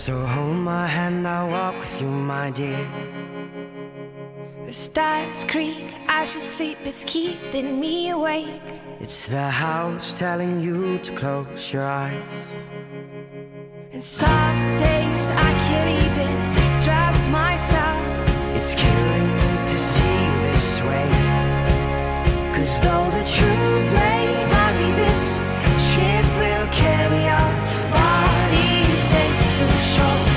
So hold my hand, I'll walk with you, my dear. The stars creak, I should sleep, it's keeping me awake. It's the house telling you to close your eyes. And some days I can't even trust myself. It's killing me to see you this way. 'Cause though the truth may vary, this ship will carry our bodies safe to shore.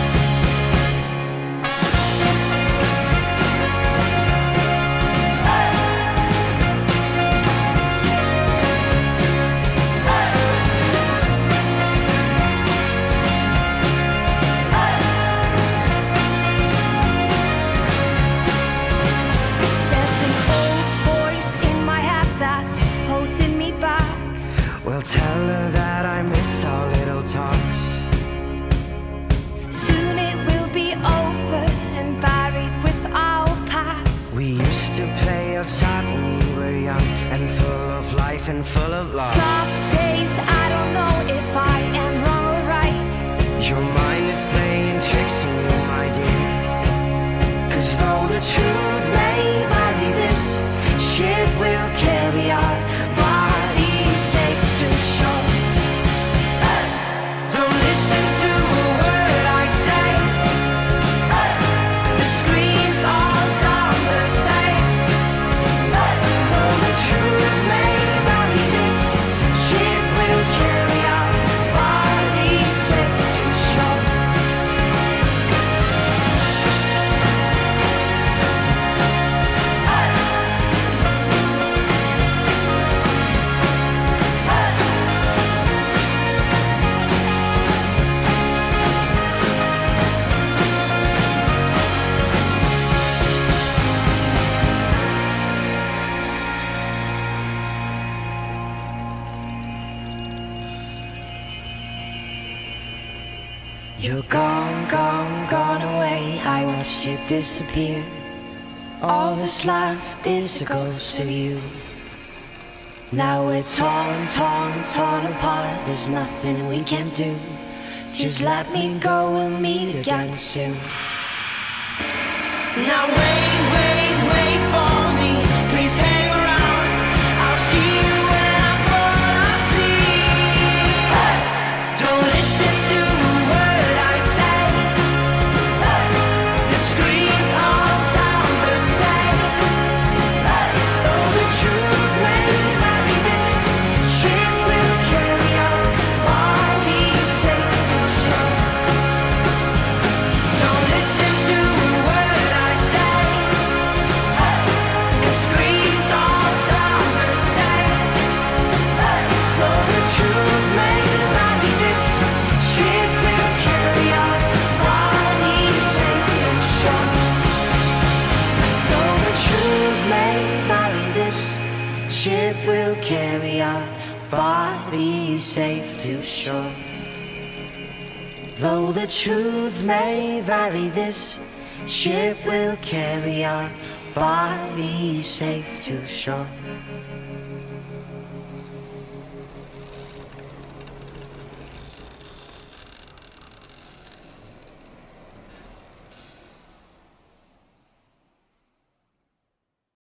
Well, tell her that I miss our little talks. Soon it will be over and buried with our past. We used to play outside when we were young and full of life and full of love. Some days I don't know if I am wrong or right. Your mind is playing tricks on you, my dear. 'Cause though the truth may vary, this ship will carry our bodies safe to shore. Don't listen to a word I say. The screams all sound the same. Though the truth may vary, this ship will carry our bodies safe to shore. You're gone, gone, gone away. I watched you disappear. All that's left is a ghost of you. Now we're torn, torn, torn apart. There's nothing we can do. Just let me go, we'll meet again soon. Now wait, wait, wait for me. Please hang around. I'll see you when I fall asleep. Don't listen to a word I say. The screams all sound the same. Though the truth may vary, this ship will carry our bodies safe to shore. Don't listen to a word I say. The screams all sound the same. Though the truth may vary, this ship will carry our bodies safe to shore. Though the truth may vary, this ship will carry our bodies safe to shore. Though the truth may vary, this ship will carry our bodies safe to shore.